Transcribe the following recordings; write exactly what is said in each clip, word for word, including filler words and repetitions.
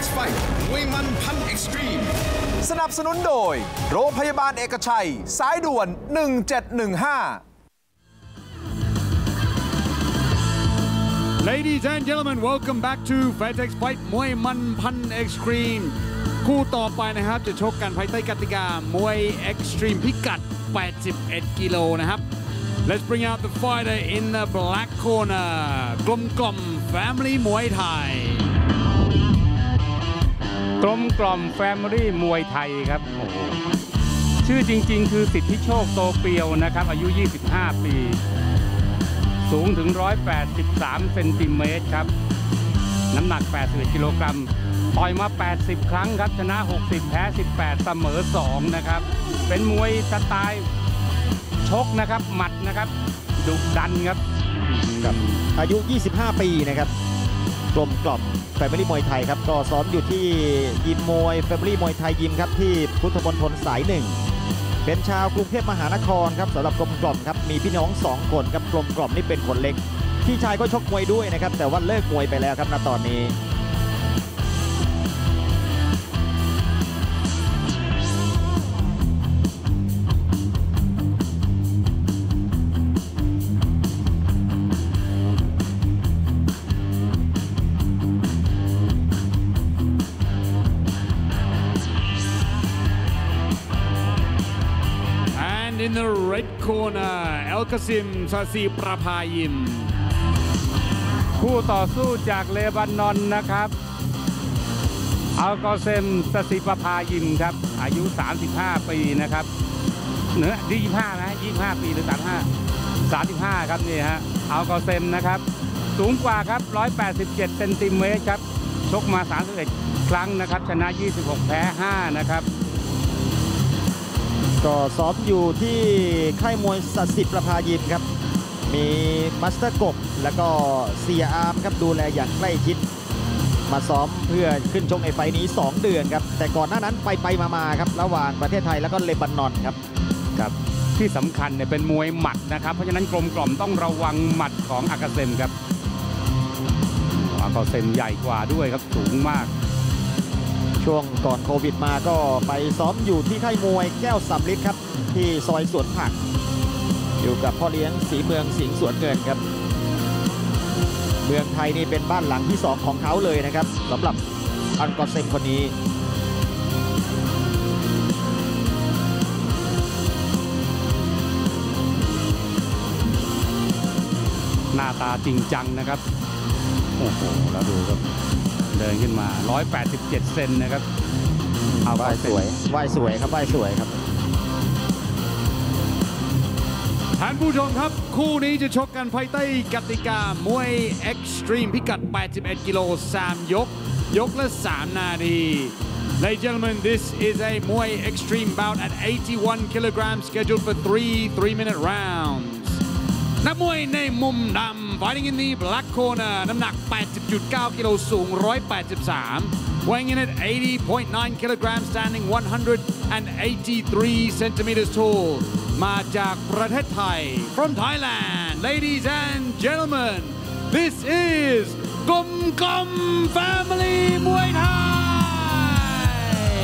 X Fight มวยมันพัน Extreme สนับสนุนโดยโรงพยาบาลเอกชัยสายด่วนหนึ่งเจ็ดหนึ่งห้า Ladies and gentlemen, welcome back to Fight X Fight มวยมันพัน Extreme คู่ต่อไปนะครับจะชกกันภายใต้กติกามวย Extreme พิกัดแปดสิบเอ็ดกิโลนะครับ Let's bring out the fighter in the black corner กลมกล่อม Family มวยไทยกลมกล่อม Family มวยไทยครับโอ้โหชื่อจริงๆคือสิทธิโชคโตเปียวนะครับอายุยี่สิบห้าปีสูงถึงหนึ่งร้อยแปดสิบสามเซนติเมตรครับน้ำหนักแปดสิบเอ็ดกิโลกรัมต่อยมาแปดสิบครั้งครับชนะหกสิบแพ้สิบแปดเสมอสองนะครับเป็นมวยสไตล์ชกนะครับหมัดนะครับดุดันครับอายุยี่สิบห้าปีนะครับกลมกล่อม Family มวยไทยครับก็ซ้อมอยู่ที่ยิมมวย Family มวยไทยยิมครับที่พุทธมณฑลสายหนึ่งเป็นชาวกรุงเทพมหานครครับสำหรับกลมกล่อมครับมีพี่น้องสองคนครับกลมกล่อมนี่เป็นคนเล็กพี่ชายก็ชกมวยด้วยนะครับแต่ว่าเลิกมวยไปแล้วครับณตอนนี้ In the red corner เอลกาซิมซาซีประภายิมคู่ต่อสู้จากเลบานอนนะครับอัลกอเซมซาซีประภายิมครับอายุสามสิบห้าปีนะครับเหนือยี่สิบห้านะยี่สิบห้าปีหรือสามสิบห้า สามสิบห้าครับนี่ฮะอัลกอเซมนะครับสูงกว่าครับหนึ่งร้อยแปดสิบเจ็ดเซนติเมตรครับชกมาสามสิบเอ็ดครั้งนะครับชนะยี่สิบหกแพ้ห้านะครับก็ซ้อมอยู่ที่ค่ายมวยสัสิประภายิมครับมีมาสเตอร์กบแล้วก็เซียอาร์มครับดูแลอย่างใกล้ชิดมาซ้อมเพื่อขึ้นชกในไฟนี้สองเดือนครับแต่ก่อนหน้านั้นไปไปมาๆครับระหว่างประเทศไทยแล้วก็เลบานอนครับครับที่สำคัญเนี่ยเป็นมวยหมัดนะครับเพราะฉะนั้นกลมกล่อมต้องระวังหมัดของอากาเซมครับอากาเซมใหญ่กว่าด้วยครับสูงมากช่วงก่อนโควิดมาก็ไปซ้อมอยู่ที่ค่ายมวยแก้วสำลิดครับที่ซอยสวนผักอยู่กับพ่อเลี้ยงสีเมืองสิงห์สวนเงินครับเมืองไทยนี่เป็นบ้านหลังที่สองของเขาเลยนะครับสำหรับอัลกอเซมคนนี้หน้าตาจริงจังนะครับโอ้โหแล้วดูครับเดินขึ้นมาหนึ่งร้อยแปดสิบเจ็ดเซนนะครับเอาว่ายสวยว่ายสวยครับว่ายสวยครับท่านผู้ชมครับคู่นี้จะชกกันภายใต้กติกามวย Extreme พิกัดแปดสิบเอ็ดกิโลสามยกยกละสามนาที Ladies and gentlemen, this is a Muay Extreme bout at eighty-one kilograms scheduled for three three-minute rounds นักมวยในมุมดำ fighting in the black corner น้ำหนัก แปดสิบจุดเก้า กิโลสูงหนึ่งร้อยแปดสิบสาม weighing in at eighty point nine kilograms standing one hundred eighty-three centimeters tall มาจากประเทศไทย from Thailand ladies and gentlemen this is กลมกล่อม Family มวยไทย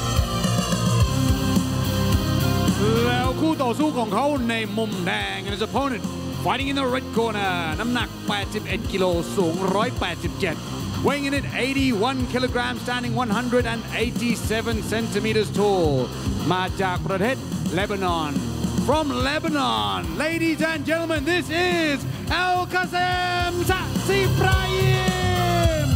แล้วคู่ต่อสู้ของเขาในมุมแดง and his opponent fighting in the red corner น้ำหนัก แปดสิบเอ็ด กิโลสูง หนึ่งร้อยแปดสิบเจ็ด weighing in at eighty-one kilograms standing one hundred eighty-seven centimeters tall มาจากประเทศเลบานอน from Lebanon ladies and gentlemen this is Al-Qasem Sazibrahim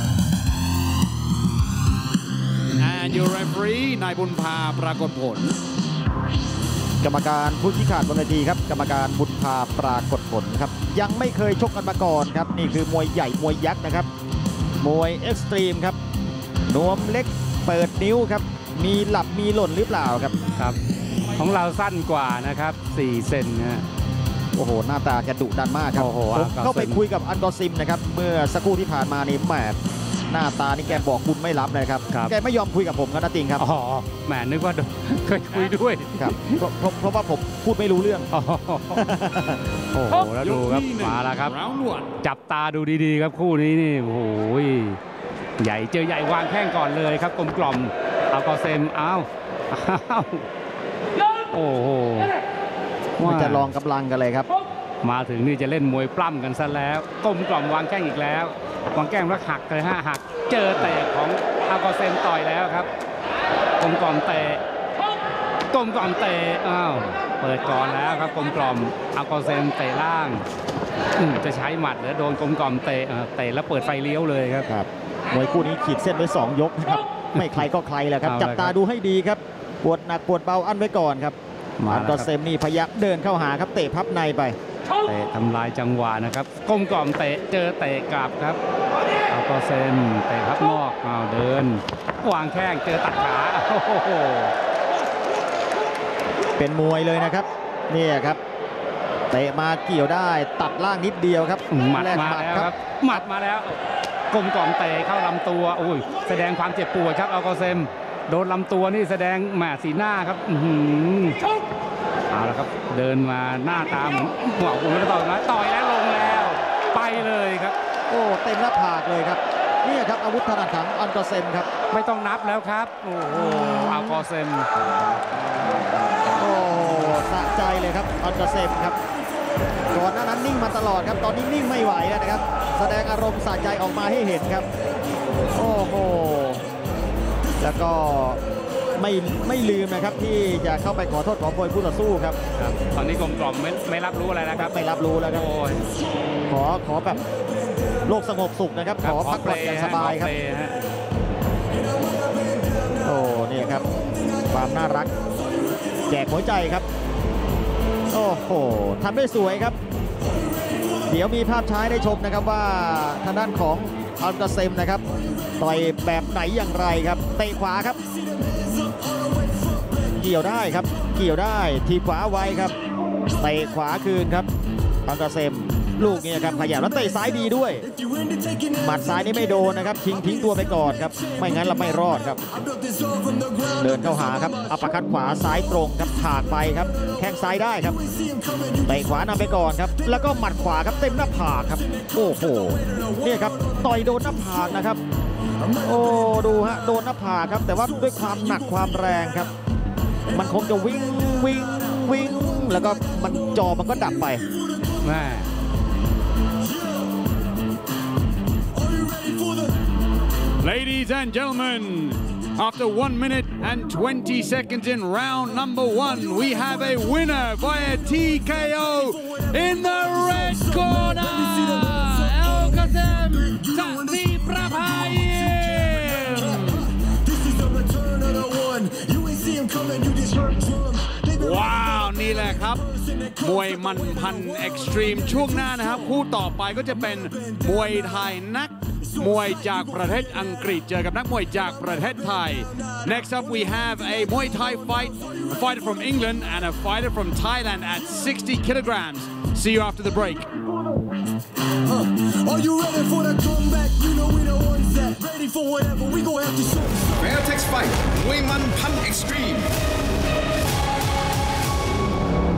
and your referee นายบุญพาปรากฏผลกรรมการผู้ชี้ขาดบนเวทีครับกรรมการบุญพาปรากฏผลครับยังไม่เคยชกกันมาก่อนครับนี่คือมวยใหญ่มวยยักษ์นะครับมวยเอ็กซ์ตรีมครับนวมเล็กเปิดนิ้วครับมีหลับมีหล่นหรือเปล่าครับครับของเราสั้นกว่านะครับสี่เซนนะโอ้โหหน้าตาแกดุดันมากครับผมเข้าไปคุยกับอัลกอซิมนะครับเมื่อสักครู่ที่ผ่านมานี่แหมหน้าตานี่แกบอกคุณไม่รับเลยครับแกไม่ยอมคุยกับผมครับนะติงครับอ๋อแหมนึกว่าเคยคุยด้วยครับเพราะเพราะว่าผมพูดไม่รู้เรื่องโอ้โหแล้วดูครับมาแล้วครับจับตาดูดีๆครับคู่นี้นี่โอ้โหใหญ่เจอใหญ่วางแข้งก่อนเลยครับกลมกล่อมอัลกอเซมอ้าวอ้าวโอ้โหมันจะลองกำลังกันเลยครับมาถึงนี่จะเล่นมวยปล้ำกันซะแล้วกลมกล่อมวางแข้งอีกแล้ววางแข้งแล้วหักเลยฮะหักเจอเตะของอัลกอเซมต่อยแล้วครับกลมกล่อมเตะกลมกล่อมเตะอ้าวเปิดก่อนแล้วครับกลมกล่อมอัลกอเซมเตะล่างจะใช้หมัดหรือโดนกลมกล่อมเตะเตะแล้วเปิดไฟเลี้ยวเลยครับครับมวยคู่นี้ขีดเส้นไว้สองยกนะครับไม่ใครก็ใครแหละครับจับตาดูให้ดีครับปวดหนักปวดเบาอั้นไว้ก่อนครับอัลกอเซมนี่พยายามเดินเข้าหาครับเตะพับในไปเตะทำลายจังหวะนะครับกลมกล่อมเตะเจอเตะกลับครับอัลกอเซมเตะพับนอกเอาเดินวางแข้งเจอตัดขาโอ้โหเป็นมวยเลยนะครับนี่ครับเตะมาเกี่ยวได้ตัดล่างนิดเดียวครับหมัดมาแล้วครับหมัดมาแล้วกลมกล่อมเตะเข้าลำตัวโอ้ยแสดงความเจ็บปวดครับอัลกอเซมโดนลำตัวนี่แสดงแหมสีหน้าครับเอาละครับเดินมาหน้าตาเหมือนหัวคุณก็ต่อยนะต่อยแล้วลงแล้วไปเลยครับโอ้เต็มหน้าผากเลยครับนี่ครับอาวุธถนัดของอัลกอเซมครับไม่ต้องนับแล้วครับโอ้โหอัลกอเซมโอ้สะใจเลยครับอัลกอเซมครับก่อนหน้านั้นนิ่งมาตลอดครับตอนนี้นิ่งไม่ไหวแล้วนะครับแสดงอารมณ์สะใจออกมาให้เห็นครับโอ้โหแล้วก็ไม่ไม่ลืมนะครับที่จะเข้าไปขอโทษขอโพยคู่ต่อสู้ครับตอนนี้กลมกล่อมไม่ไม่รับรู้อะไรแล้วครับไม่รับรู้แล้วครับขอขอแบบโลกสงบสุขนะครับขอพักผ่อนอย่างสบายครับโอ้นี่ครับความน่ารักแจกหัวใจครับโอ้โหทำได้สวยครับเดี๋ยวมีภาพช้าได้ชมนะครับว่าทางด้านของอัลกอเซมนะครับต่อยแบบไหนอย่างไรครับเตะขวาครับเกี่ยวได้ครับเกี่ยวได้ทีขวาไว้ครับเตะขวาคืนครับอัลกอเซมลูกนี้ครับขยับแล้วเตะซ้ายดีด้วยหมัดซ้ายนี่ไม่โดนนะครับทิ้งทิ้งตัวไปก่อนครับไม่งั้นเราไม่รอดครับเดินเข้าหาครับอัปคัดขวาซ้ายตรงครับถากไปครับแข้งซ้ายได้ครับเตะขวานำไปก่อนครับแล้วก็หมัดขวาครับเต็มหน้าผากครับโอ้โหนี่ครับต่อยโดนหน้าผากนะครับโอ้ดูฮะโดนหน้าผากครับแต่ว่าด้วยความหนักความแรงครับมันคงจะวิ่งวิ่งวิ่งแล้วก็มันจอมันก็ดับไปแม่ Ladies and gentlemen, after one minute and twenty seconds in round number one, we have a winner via T K O in the red corner, Alkazem Satsiprapayim. This is the return of the one. You ain't see him coming, you just heard drums. ว้าวนี่แหละครับมวยมันพันเอ็กซ์ตรีมช่วงหน้านะครับคู่ต่อไปก็จะเป็นมวยไทยนักมวยจากประเทศอังกฤษเจอกับนักมวยจากประเทศไทย Next up we have a Muay Thai fight, a fighter from England and a fighter from Thailand at sixty kilograms. See you after the break. Uh, are you ready for the comeback? You know we the ones that ready for whatever we gon' have to show. Fairtex Fight, Muay Man Pan Extreme.